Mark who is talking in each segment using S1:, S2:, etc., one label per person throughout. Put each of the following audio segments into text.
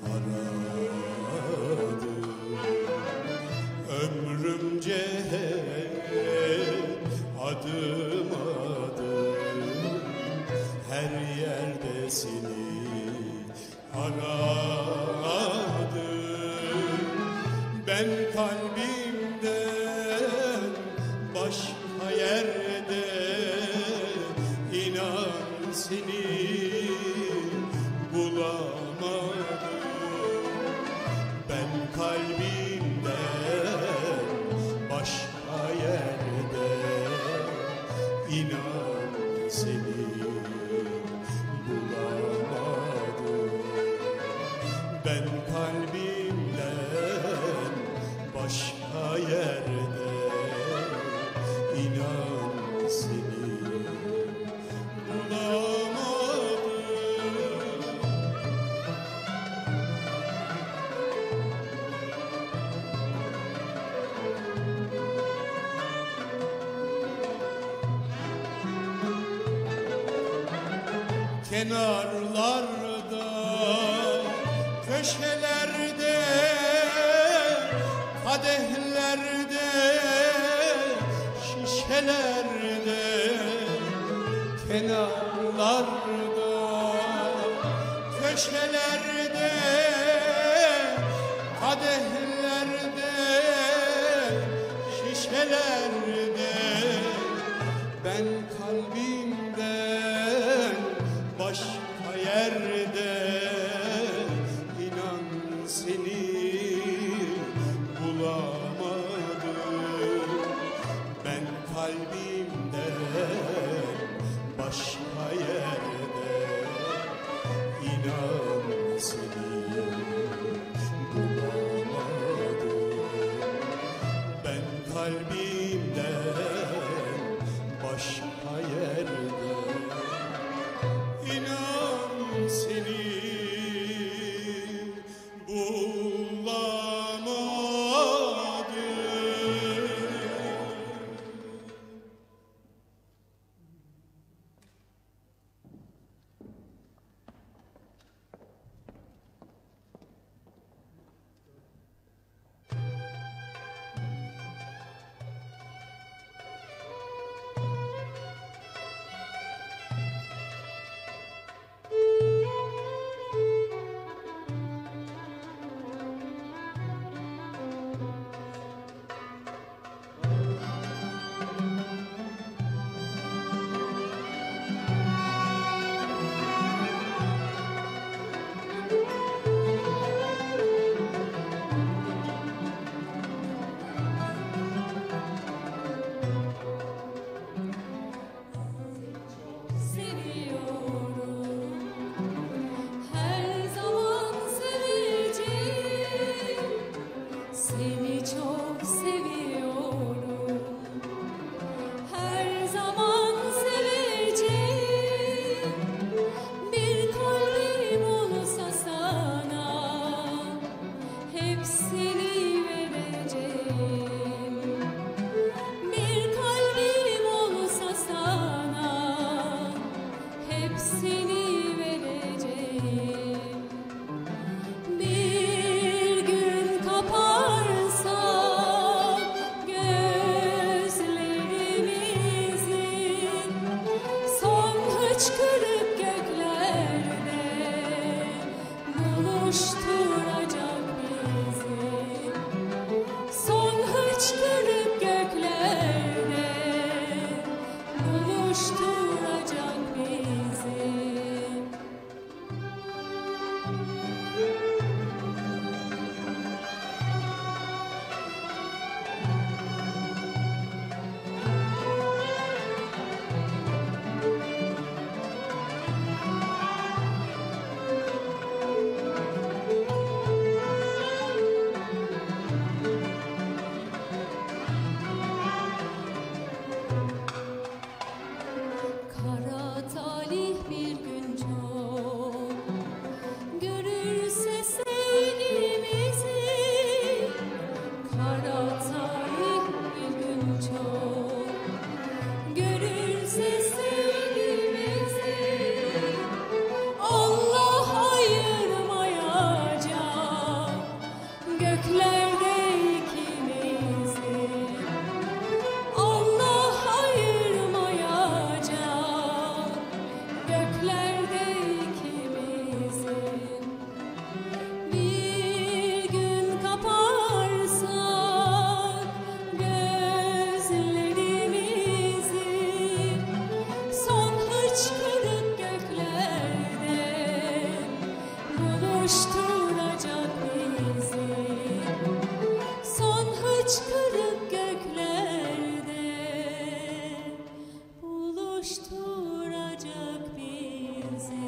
S1: aradım. Ömrümce adım adım her yerde seni aradım. Ben kalbimden başka yerde inan seni bulamadım. Ben kalbimden başka yerde inan seni bulamadım. Ben kalbimden başka yerde inan seni bulamadım. Kenarlarda, köşelerde, kadehlerde, şişelerde, kenarlarda, köşelerde, kadehlerde, şişelerde ben kalbimden başka yerde inan seni bulamadım. Ben kalbimden başka yerde inan seni bulamadım. Ben kalbimden başka yerde inan seni bulamadım.
S2: buluşturacak bizi. Son hıçkırık göklerde buluşturacak bizi.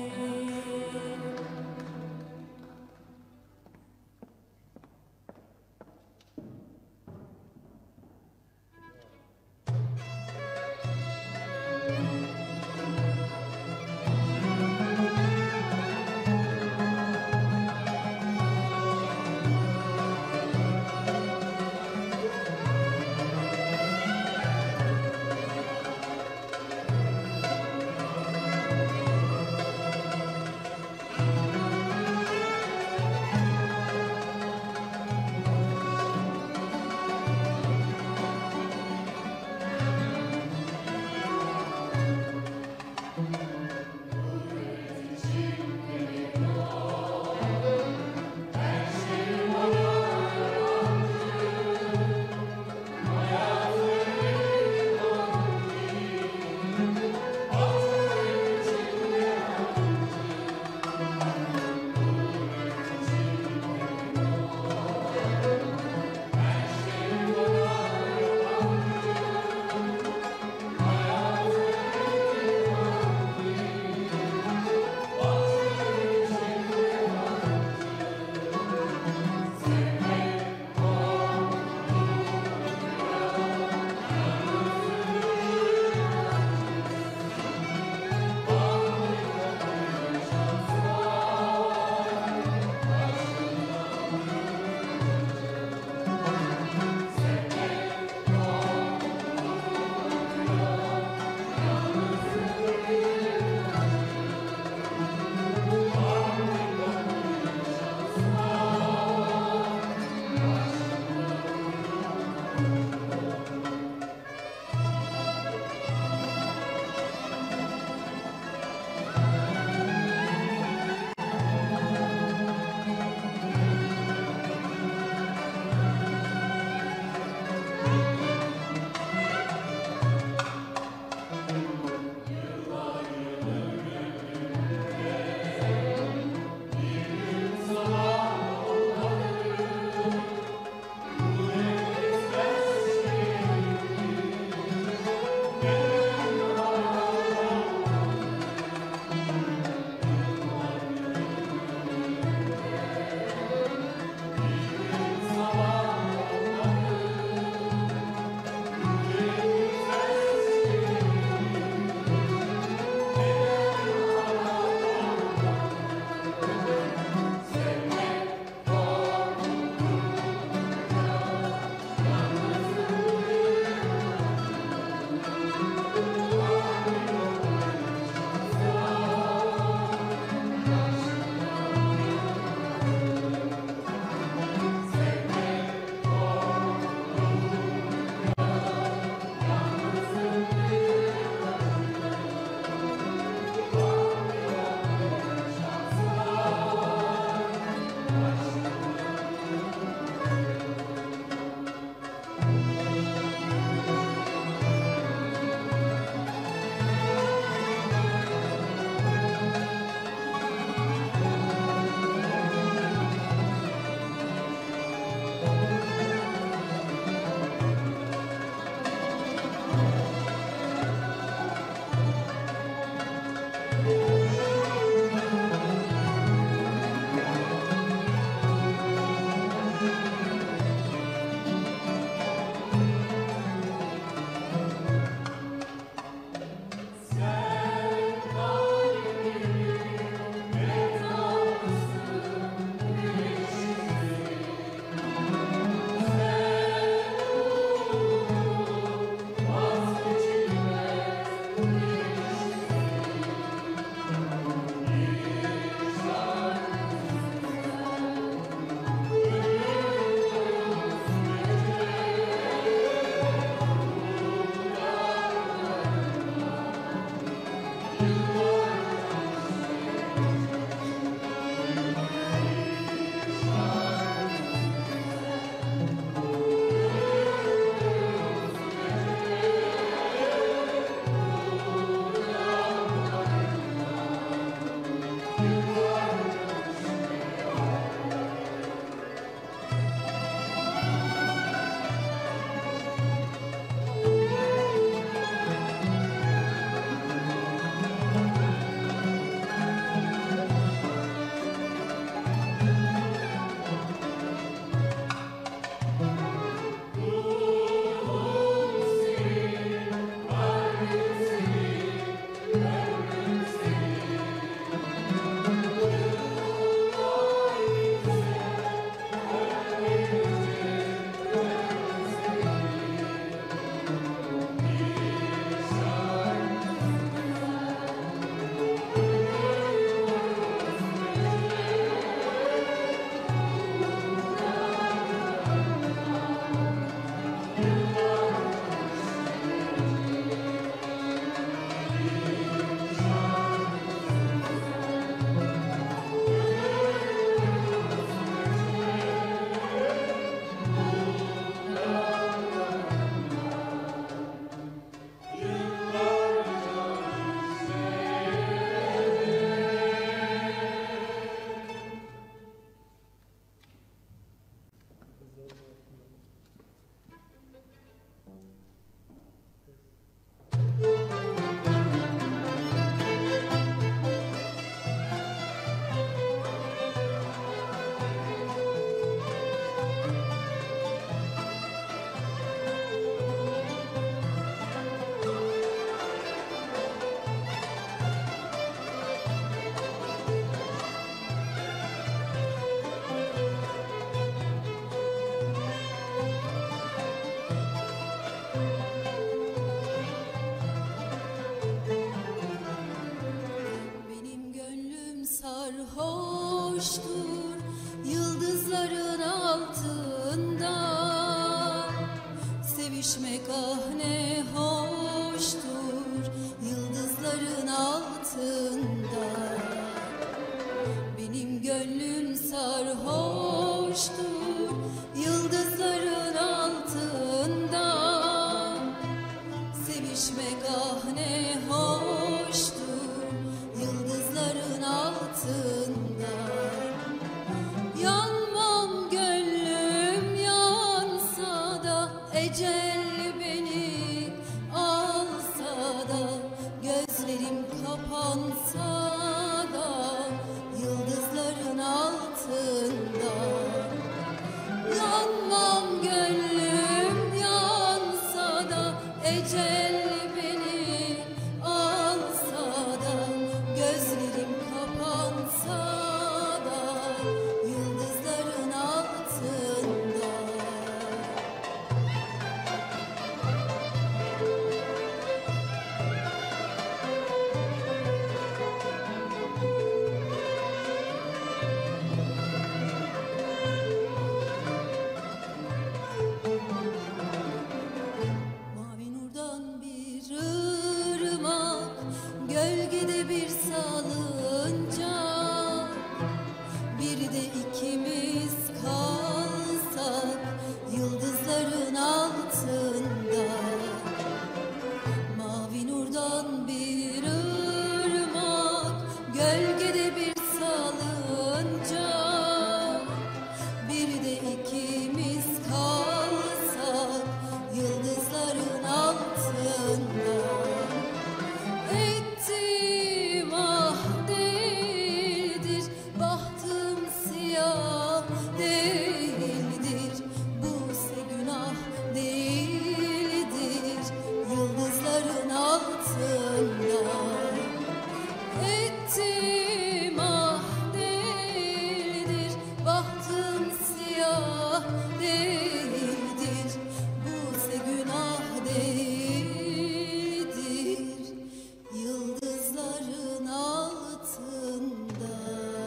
S2: sarhoştur yıldızların altında. Sevişmek ah ne hoştur yıldızların altında. Yanmam gönlüm yansa da, ecel beni alsa da, gözlerim kapansa da yıldızların altında. Yanmam gönlüm yansa da, ecel beni alsa da, gözlerim kapansa da yıldızların altında. Mavi nurdan bir ırmak, gölgede bir salıncak. Bir de ikimiz kalsak yıldızların altında. Mavi nurdan bir ırmak, gölgede bir salıncak. Bir de ikimiz kalsak yıldızların altında. Ettim ah değildir, bahtım siyah değildir, buse günah değildir yıldızların altında. Ettim ah değildir, bahtım siyah değildir, buse günah değildir yıldızların altında.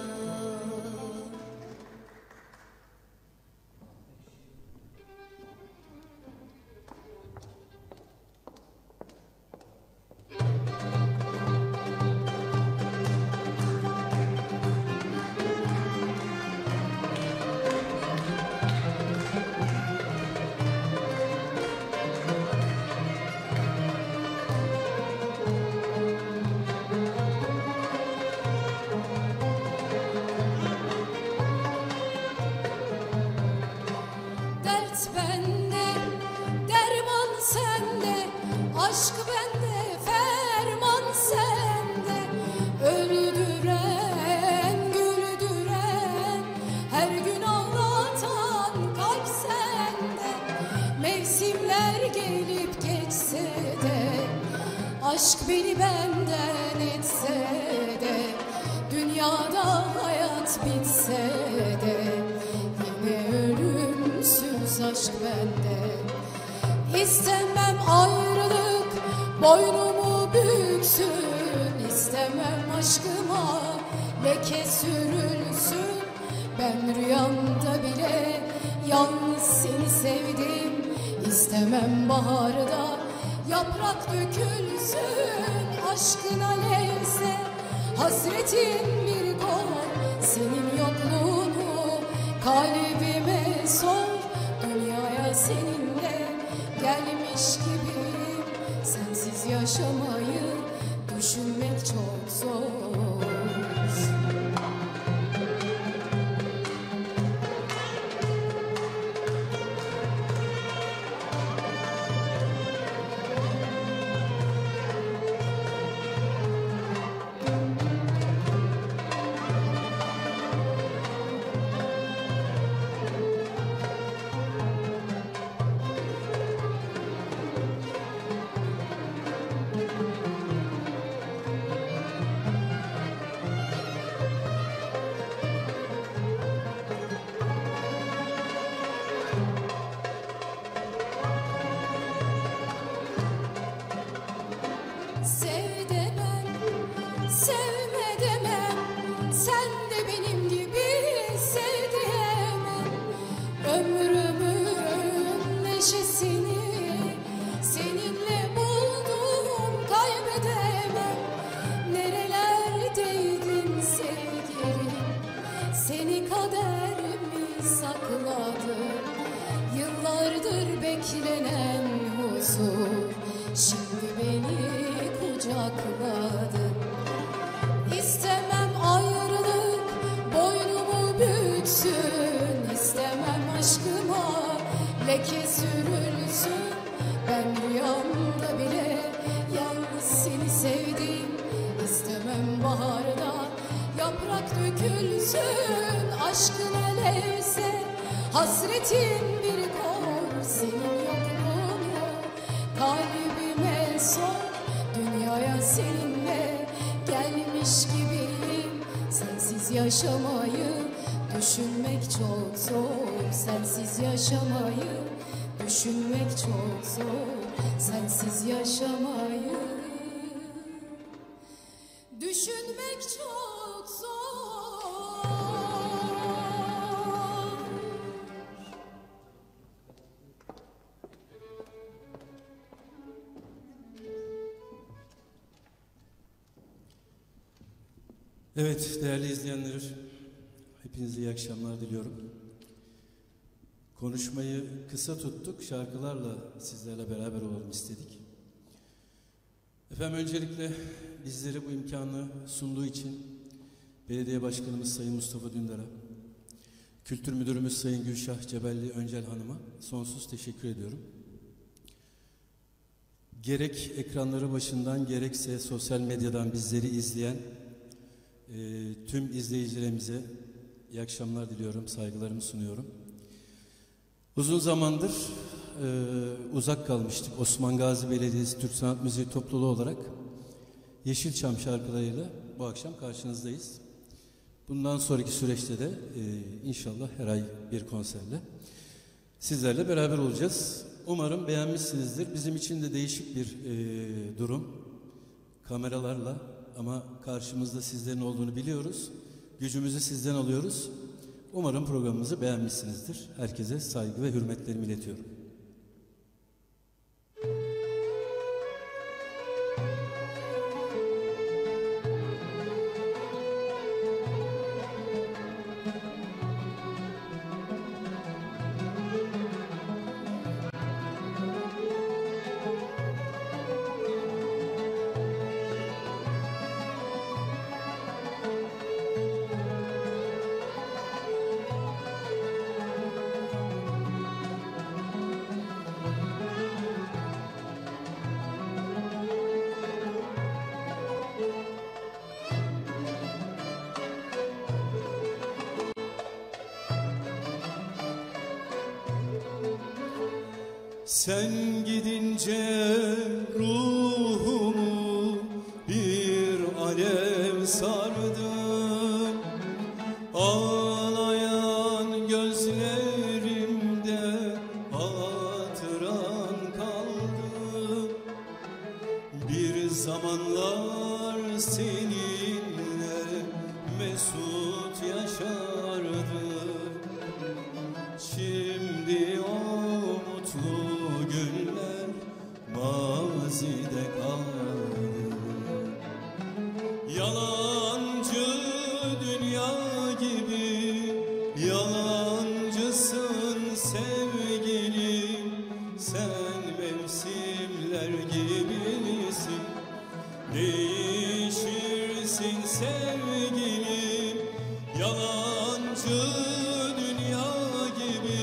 S2: Dert bende, derman sende, aşk bende, ferman sende. Öldüren, güldüren, her gün ağlatan kalp sende. Mevsimler gelip geçse de, aşk beni benden etse de, dünyada hayat bitse de, yine ölümsüz aşk bende. İstemem ayrılık boynumu büksün, istemem aşkıma leke sürülsün. Ben rüyamda bile yalnız seni sevdim. İstemem baharda yaprak dökülsün. Aşkın alevse hasretin bir gol, senin yokluğunu kalbime sor. Dünyaya seninle gelmiş gibiyim, sensiz yaşamayı düşünmek çok zor. sakladım. Yıllardır beklenen huzur şimdi beni kucakladı. İstemem ayrılık boynumu büksün, İstemem aşkıma leke sürülsün. Ben rüyamda bile yalnız seni sevdim. İstemem baharda yaprak dökülsün. Aşkın alevse hasretin bir kor, senin yokluğunu kalbime sor. Dünyaya seninle gelmiş gibiyim. Sensiz yaşamayı düşünmek çok zor. Sensiz yaşamayı düşünmek çok zor. Sensiz yaşamayı düşünmek çok zor.
S3: Evet, değerli izleyenler, hepinize iyi akşamlar diliyorum. Konuşmayı kısa tuttuk, şarkılarla sizlerle beraber olalım istedik. Efendim, öncelikle bizlere bu imkanı sunduğu için Belediye Başkanımız Sayın Mustafa Dündar'a, Kültür Müdürümüz Sayın Gülşah Cebelli Öncel Hanım'a sonsuz teşekkür ediyorum. Gerek ekranları başından gerekse sosyal medyadan bizleri izleyen tüm izleyicilerimize iyi akşamlar diliyorum, saygılarımı sunuyorum. Uzun zamandır uzak kalmıştık. Osman Gazi Belediyesi Türk Sanat Müziği topluluğu olarak Yeşilçam şarkılarıyla bu akşam karşınızdayız. Bundan sonraki süreçte de inşallah her ay bir konserle sizlerle beraber olacağız. Umarım beğenmişsinizdir. Bizim için de değişik bir durum. Kameralarla ama karşımızda sizlerin olduğunu biliyoruz. Gücümüzü sizden alıyoruz. Umarım programımızı beğenmişsinizdir. Herkese saygı ve hürmetlerimi iletiyorum.
S1: Sen gidince ruhumu bir alev sardı. Ağlayan gözlerimde hatıran kaldı. Bir zamanlar seninle mesut yaşardık. Şimdi o mutlu günler mazide kaldı. Yalancı dünya gibi yalancısın sevgilim. Sen mevsimler gibisin, değişirsin sevgilim. Yalancı dünya gibi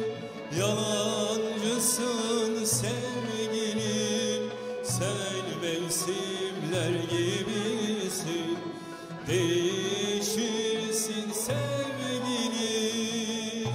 S1: yalancısın sevgilim. Sen mevsimler gibisin, değişirsin sevgilim.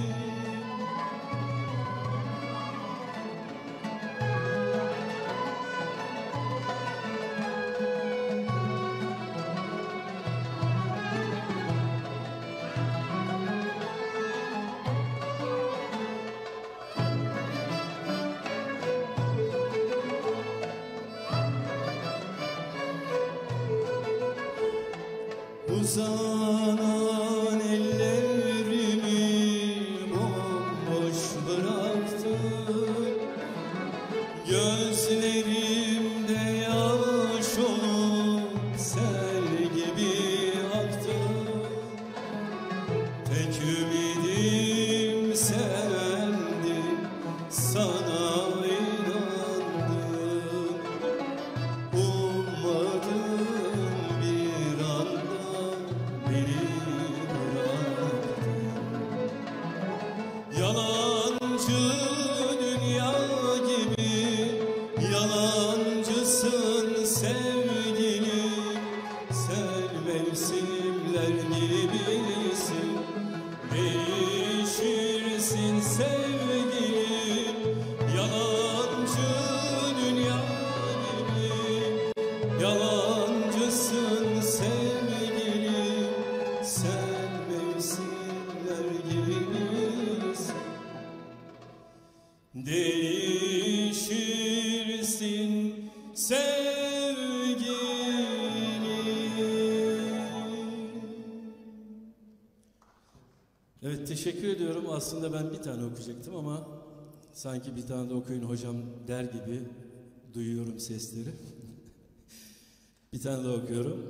S1: Uzanan ellerimi bomboş bıraktın. Gözlerimde yaş olup sel gibi aktı. Tek ümidim Değişirsin sevgilim, yalancı dünya gibi. Yalancısın sevgilim, sen mevsimler gibisin. Değişirsin sevgilim.
S3: Evet, teşekkür ediyorum. Aslında ben bir tane okuyacaktım ama sanki bir tane de okuyun hocam der gibi duyuyorum sesleri. Bir tane daha okuyorum.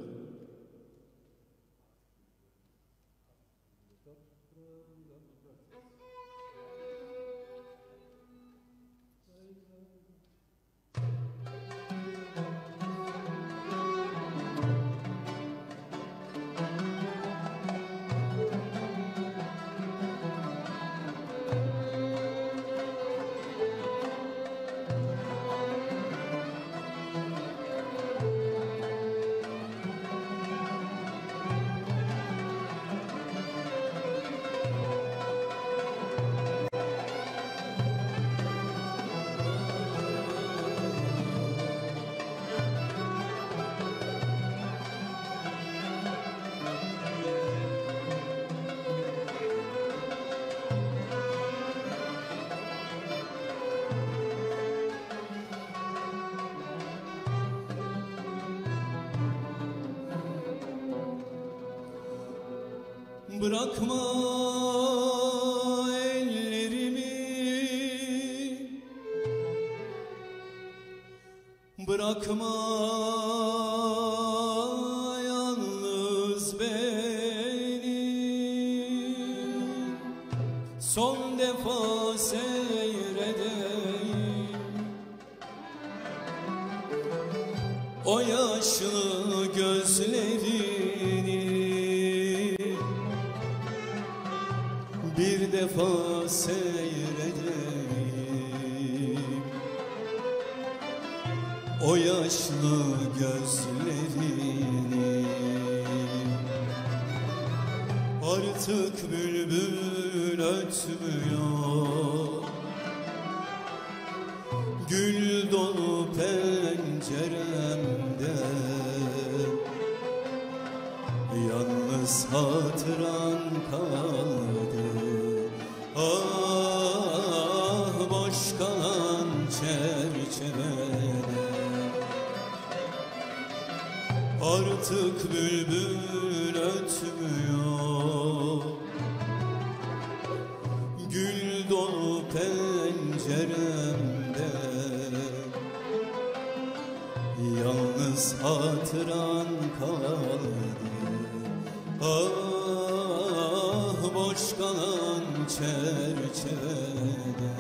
S1: Bırakma ellerimi, bırakma yalnız beni. Son defa seyredeyim o yaşlı gözlerini. Bir defa seyredeyim o yaşlı gözlerini. Artık bülbül ötmüyor, gül dolu penceremde. Yalnız hatıran kaldı, ah boş kalan çerçevede. Artık bülbül ötmüyor, gül dolu penceremde. Yalnız hatıran kaldı, ah boş kalan çerçevede.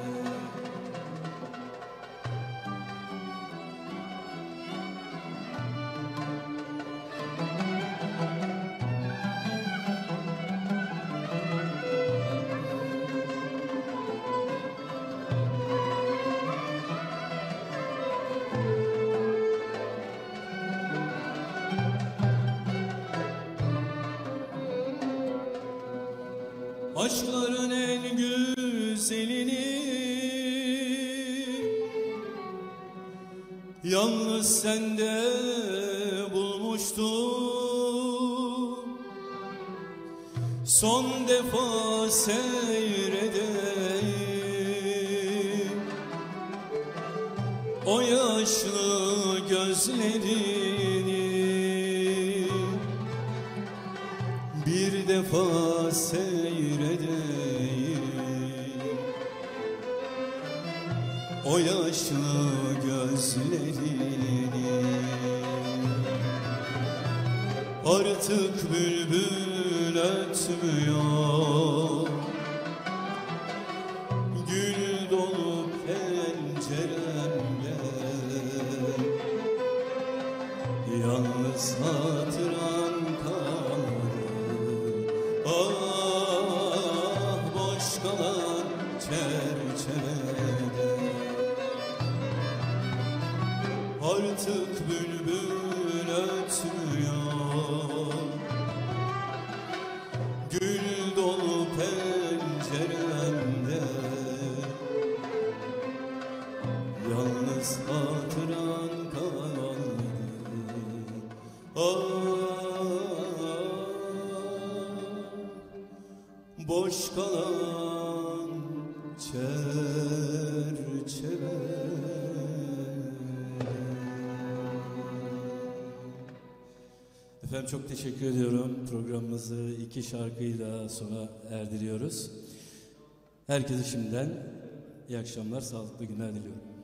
S1: Aşkların en güzelini yalnız sende bulmuştum. Son defa seyredeyim o yaşlı gözlerini. Bir defa seyredeyim o yaşlı gözlerini. Artık bülbül ötmüyor, gül dolu penceremde. Yalnız hatıran kaldı, ah boş kalan çerçevede. Artık bülbül ötmüyor, gül dolu boş kalan çerçeve.
S3: Efendim çok teşekkür ediyorum. Programımızı 2 şarkıyla sona erdiriyoruz. Herkese şimdiden iyi akşamlar, sağlıklı günler diliyorum.